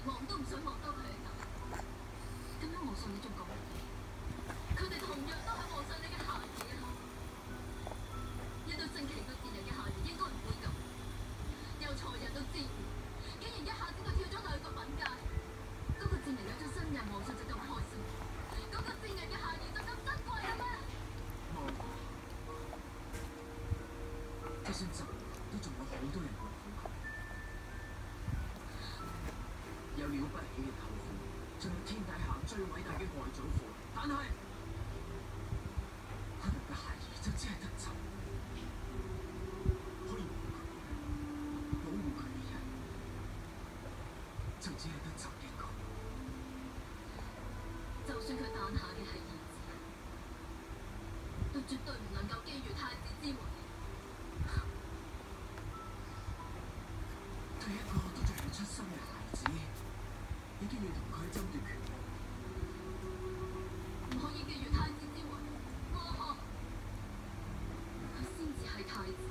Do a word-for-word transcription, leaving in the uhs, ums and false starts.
望都唔想望到佢喺度。咁樣皇上你仲講乜嘢？佢哋同樣都係皇上你嘅下兒啊！一對正奇個賤人嘅下兒應該唔會咁，由才人到賤人，竟然一下子就跳咗兩個品階。嗰、那個賤人有咗新任，皇上就咁開心；嗰、那個賤人嘅下兒就咁珍貴啦咩？ 冇，就算走都仲有好多人愛護佢。有了不起嘅舅父，仲有天底下最偉大嘅外祖父，但係佢哋嘅孩兒就只係得走，可以保佢、保護佢嘅人，就只係得走一個。 就算佢誕下嘅係兒子，都絕對唔能夠覬覦太子之位。 對一個都仲未出生嘅孩子，已經要同佢爭奪權力， 唔可以覬覦太子之位，我佢先至係太子。